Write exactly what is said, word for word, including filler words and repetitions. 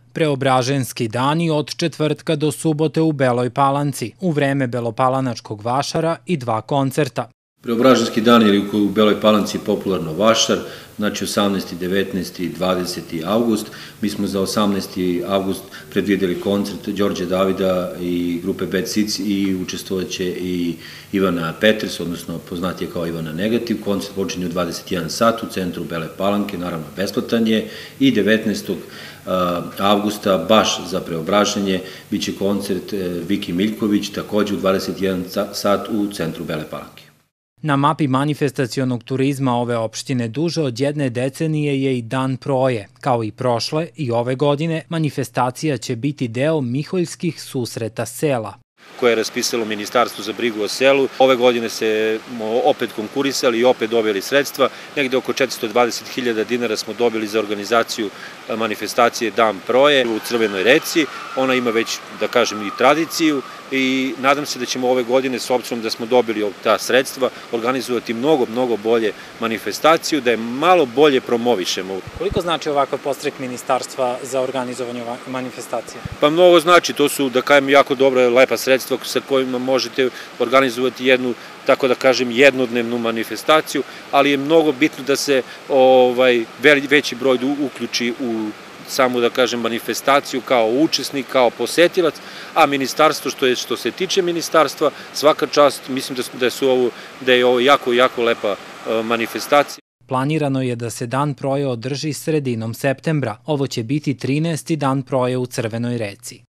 Preobraženski dani od četvrtka do subote u Beloj Palanci, u vreme belopalanačkog vašara i dva koncerta. Preobraženski dan ili u Beloj Palanci popularno vašar, znači osamnaesti, devetnaesti i dvadeseti avgust. Mi smo za osamnaesti avgust predvideli koncert Đorđe Davida i grupe Bad Seeds i učestvovaće i Ivana Peters, odnosno poznatije kao Ivana Negativ. Koncert počinje u dvadeset jedan sat u centru Bele Palanke, naravno besplatan je, i devetnaestog avgusta baš za Preobraženje biće koncert Viki Miljković, takođe u dvadeset jedan sat u centru Bele Palanke. Na mapi manifestacionog turizma ove opštine duže od jedne decenije je i Dan proje. Kao i prošle i ove godine, manifestacija će biti deo Miholjskih susreta sela, koje je raspisalo Ministarstvo za brigu o selu. Ove godine se opet konkurisali i opet dobili sredstva. Negde oko četiristo dvadeset hiljada dinara smo dobili za organizaciju manifestacije Dan proje u Crvenoj Reci. Ona ima već, da kažem, i tradiciju i nadam se da ćemo ove godine, s obzirom da smo dobili ta sredstva, organizovati mnogo, mnogo bolje manifestaciju, da je malo bolje promovišemo. Koliko znači ovakav podstrek ministarstva za organizovanje manifestacije? Pa mnogo znači, to su, da kažem, jako dobra, lepa sredstva sa kojima možete organizovati jednu, tako da kažem, jednodnevnu manifestaciju, ali je mnogo bitno da se ovaj, veći broj uključi u samo, da kažem, manifestaciju kao učesnik, kao posetilac, a ministarstvo, što je što se tiče ministarstva, svaka čast, mislim da, da, su ovo, da je ovo jako, jako lepa manifestacija. Planirano je da se Dan proje održi sredinom septembra. Ovo će biti trinaesti Dan proje u Crvenoj Reci.